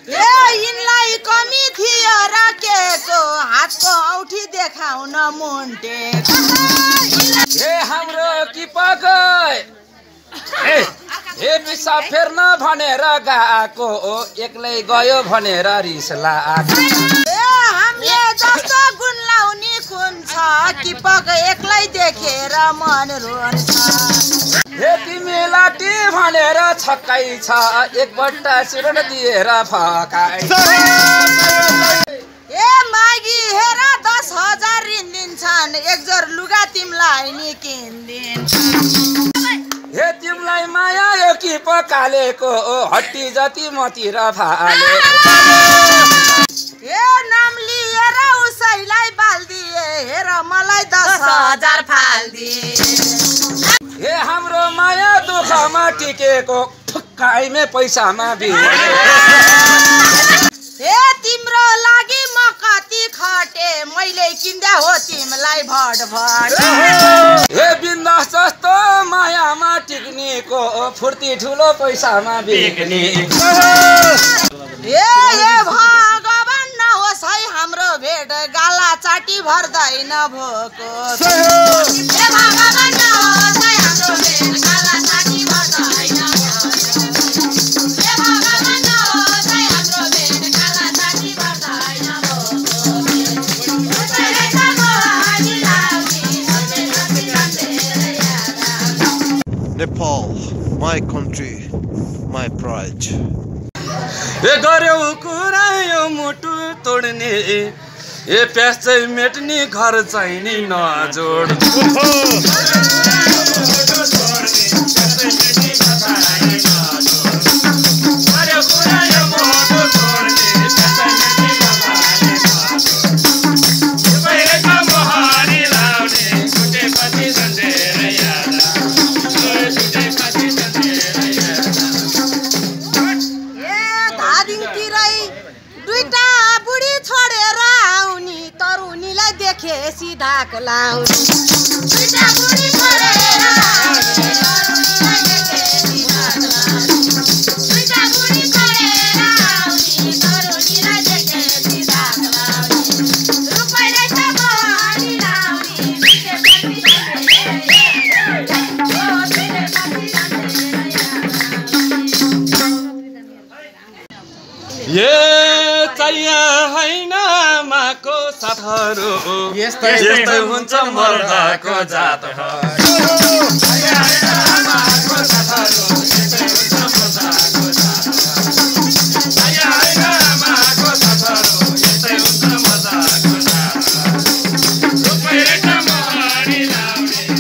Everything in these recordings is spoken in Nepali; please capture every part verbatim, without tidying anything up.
ए यिनलाई कमी थियो राखेको हातको औठी देखाउन मुन्टेको ए हाम्रो किपक ए ए पिसा फेर्न भनेर गएको एक्लै गयो भनेर रिस लाग्यो ए हामीले जस्तो गुण लाउने खुन छ किपक एक्लै देखेर मन रोन्छ ए तिमी लाटी भनेर छक्कै छ एक बट्टा सिरन दिएर फकाइ ए मागी हेर दस हजार ऋण दिन्छन् एक जोर लुगा तिमीलाई नि किन्दिन् हे तिमीलाई माया यो कि पकालेको हट्टी जति मतिर फाले ए नाम लिएर उसैलाई बाल्दिए हेर मलाई दस हजार फाल्दिए हे हाम्रो माया दुःखमा टिकेको ठुक्काइमे पैसामा बिहे ए तिम्रो लागि म कति खटे मैले किन्दा हो तिमीलाई भड भड हे बिन्दास जस्तो मायामा टिक्नेको फुर्ती ठुलो पैसामा बिक्ने ए ए भगवान नहोस् है हाम्रो भेट गाला चाटी भर्दैन भोको ए भगवान नहोस् है हाम्रो भेट गाला चाटी भर्दैन Nepal, my country, my pride. ए गर्यौ कुरा यो मुटु तोड्ने ए प्यास चाहिँ मेट्ने घर चाहिँ नि नजोड ढाक लाउनी दुईटा बुढी छोडेर आउने तरुनीलाई देखेसी ढाक लाउनी दुईटा बुढी छोडेर आउने तरुनीलाई देखेसी ढाक लाउनी रुपै रहेछ मोहनी लाउनी दुईटे पति ये चाहिए हैन माको साथहरु यस्तै यस्तै हुन्छ मर्दाको जातहरु माको साथहरु यस्तै हुन्छ मर्दाको जातहरु माको साथहरु यस्तै हुन्छ मर्दाको जातहरु रुपै रहेछ मोहनी लाउने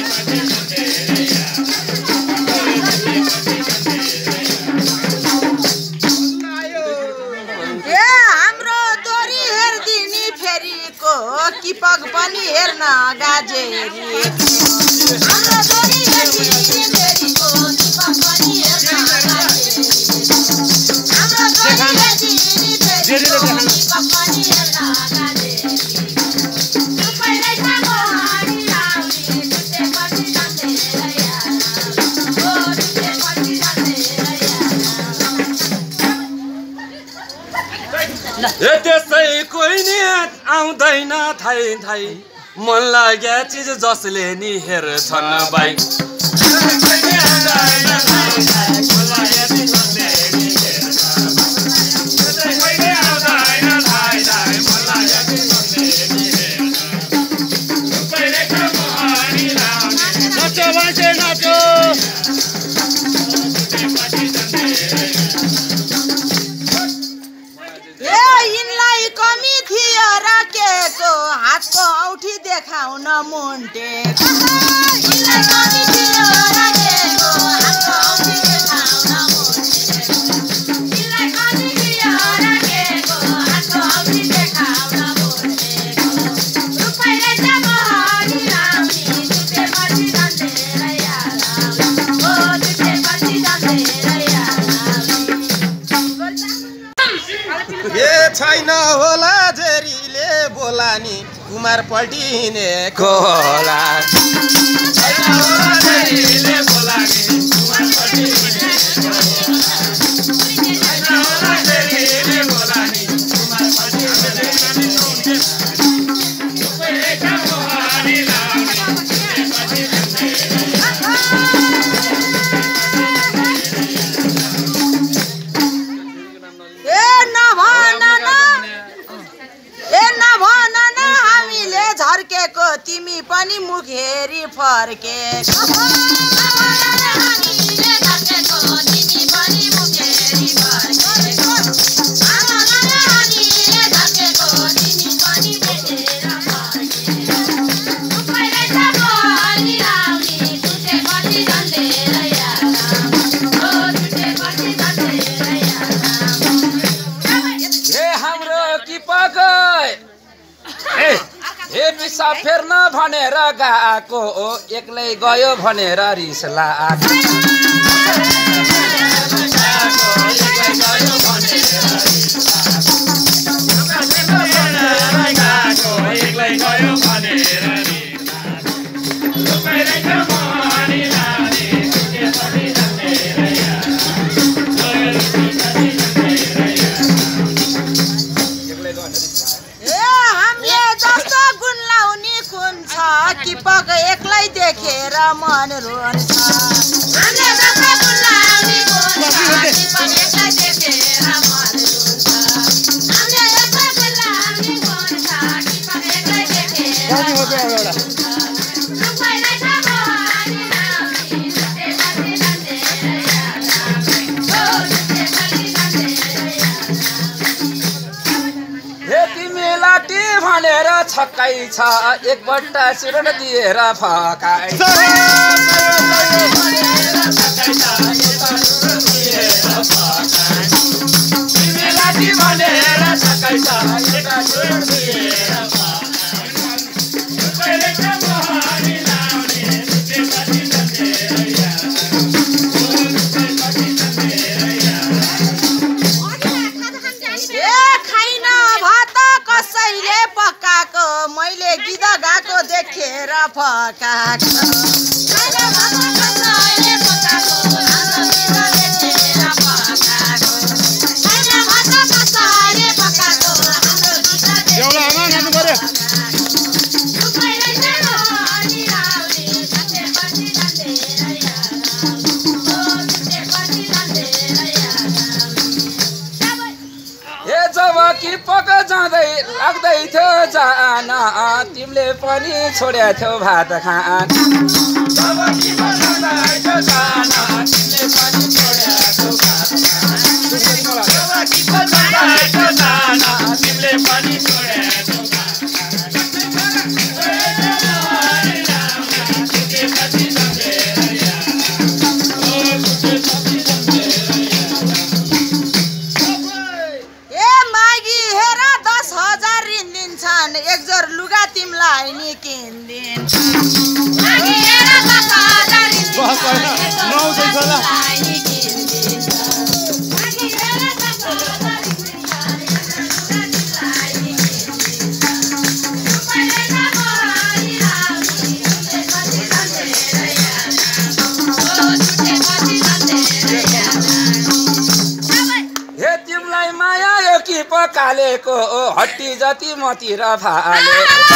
किपक पनि हेर्न गाजेरी हाम्रो छोरी हेर्दिने फेरिको किपक पनि हेर्न गाजेरी हाम्रो छोरी हेर्दिने फेरिको किपक पनि हेर्न गाजेरी रुपै रहेछ मोहनी लाउने दुईटे पति जान्दै यार ओ दुईटे पति जान्दै यार ए त्यसै कोही नि आउँदैन थाइ थाइ मन लाग्या चिज जसले नि हेर्छन् बाई हातको औठी देखाउन मुन्टेको यिनलाई कमी थियो राखेको हातको औठी देखाउन मुन्टेको यिनलाई कमी थियो राखेको हातको औठी देखाउन मुन्टेको रुपै रहेछ मोहनी लाउने दुईटे पति जान्दै यार ओ दुईटे पति जान्दै यार छैन होला जेरीले बोलानी कुमार पल्टिने कोला छैन होला जेरीले बोलानी कुमार पल्टिने कोला छैन होला जेरीले तिमी पनि मुखेरी फर्के हे पिसा फेर्न भनेर गएको एक्लै गयो भनेर रिस लाग्यो किपक एक्लै देखेर मन रोन्छ भनेर छक्कै छ एक बट्टा सुरण दिएर फकाइ मैले गिद गएको देखेर फकाएको कि पक जाँदै लाग्दै थियो जान तिमीले पनि छोड्या थियौ भात खान एकजोर लुगा तिमीलाई नि किन्दिन्छ पकालेको हट्टी जति मतिर फाले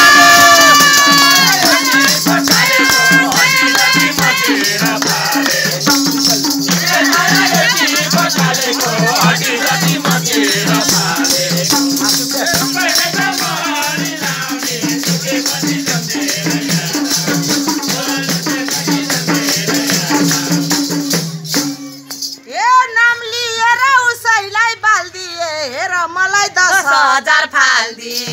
मलाई दस हजार फाल दिए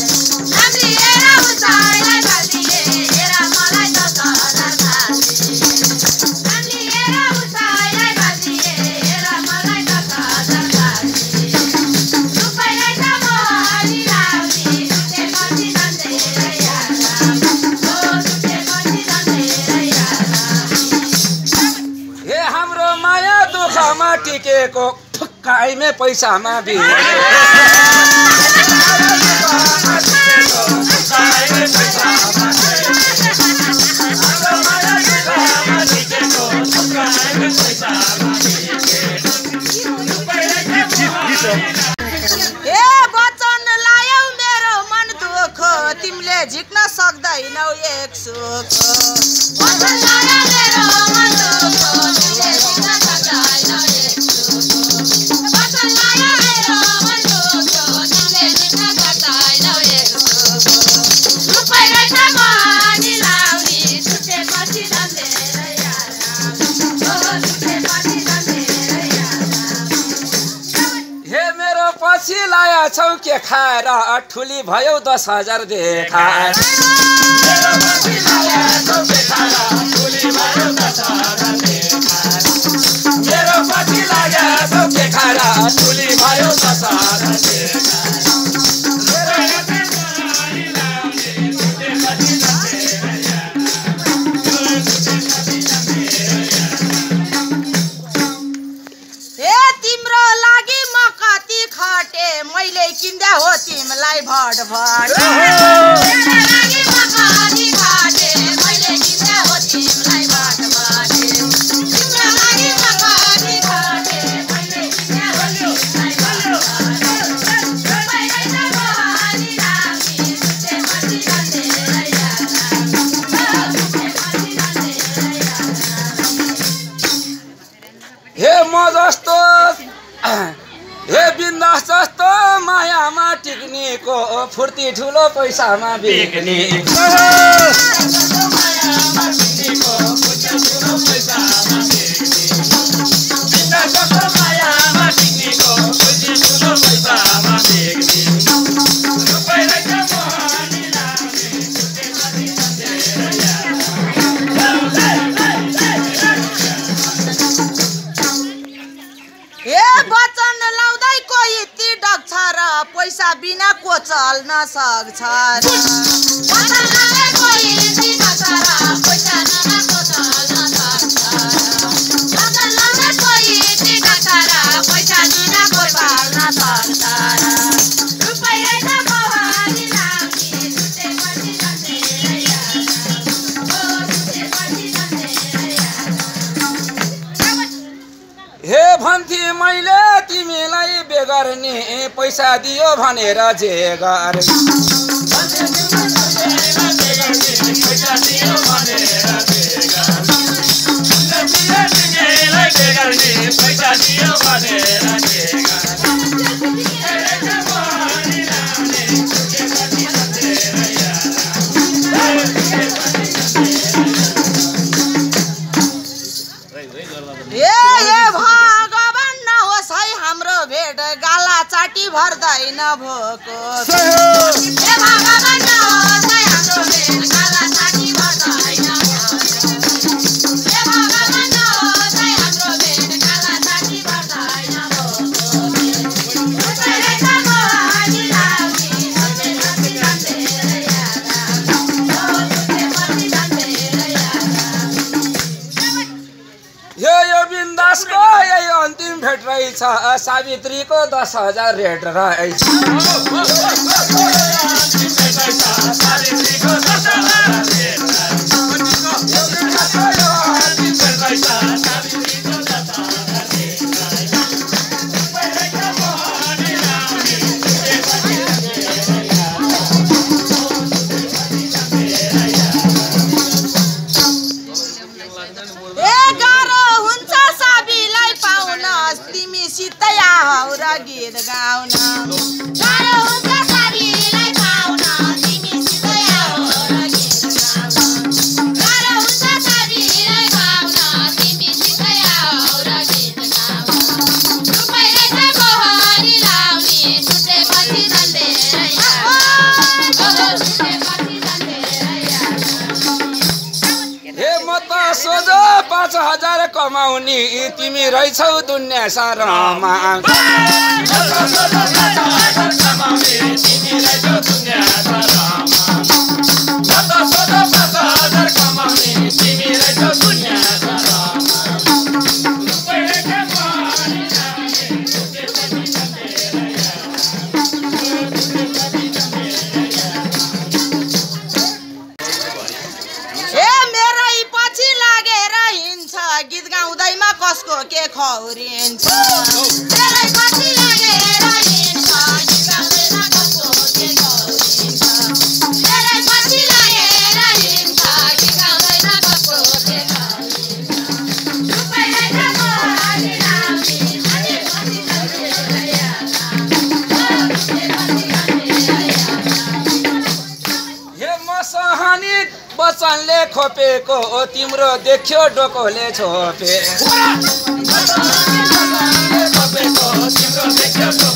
हाम्रो माया दुःखमा टिकेको ठुक्काइमै पैसामा बिहे ए वचन लायौ मेरो मन दुख तिमीले झिक्न सक्दैनौ एक सुख वचन लायौ मेरो मन दुख तिमीले झिक्न सक्दैनौ एक सुख वचन लायौ मेरो मन दुख तिमीले झिक्न सक्दैनौ एक सुख रुपै रहेछ हे मेरो पछि लाया छौ के खाएर ठुली भयो दस हजार देखाएर मेरो पछि लाया छौ के खाएर ठुली भयो दस हजार देखाएर मेरो पछि लाया छौ के खाएर ठुली भयो दस हजार देखाएर मैले किन्दा हो तिमीलाई भड भड लागि मकानी खाटे मैले किन्दा हो तिमीलाई भड भड तिम्रो लागि मकानी खाटे मैले किन्दा हो तिमीलाई भड भड मैले त बहानी लागि सुते पछि जाने रया सुते पछि जाने रया हे म जस्तो हे बिन्दास जस्तो मायामा टिक्नेको फुर्ती ठुलो पैसामा बिक्ने पैसा बिना को चल्न सक्छ हे भन्थे मैले तिमीलाई बेगर्ने पैसा दियो भनेर जे गरे भर्दैन भोको हे भगवान नहोस् है हाम्रो भेट गाला साटी भर्दैन हे भगवान नहोस् है हाम्रो भेट गाला साटी भर्दैन भोको रुपैयाँ त मोहानी लाग्ने सुते पछि जाने रया सुते पछि जाने रया यो यो बिन्दासको यही अन्तिम भेट रहेछ सावित्रीको दस हजार रेट रहेछ गीत गाउन गाह्रो हुन्छ साथीलाई पाउन तिमीसित आऊ र गीत गाउन गाह्रो हुन्छ साथीलाई पाउन तिमीसित आऊ र गीत गाउन रुपैयाँ त मोहरी लाउने सुते पछि जाने रया सुते पछि जाने रया हे म त सोझो पाँच हजार कमाउने तिमी रहेछौ दुनियाँ सारामा गीत गाउँदैमा कसको के खौरिन्छ तेरै पछि लागेर हिँड्छ गीत गाउँदैमा कसको के खौरिन्छ तेरै पछि लागेर हिँड्छ गीत गाउँदैमा कसको के खौरिन्छ रुपैयाँ त मोहानी लाग्ने सुते पछि जाने रया सुते पछि जाने रया हे म सहनी बचनले खोपेको तिम्रो देख्यो डोकोले छोपे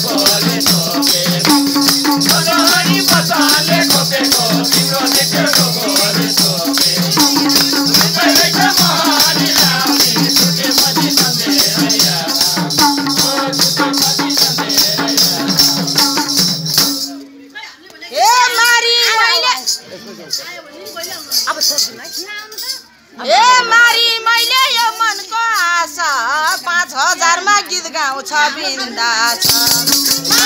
गीत गाउँछ बिन्दास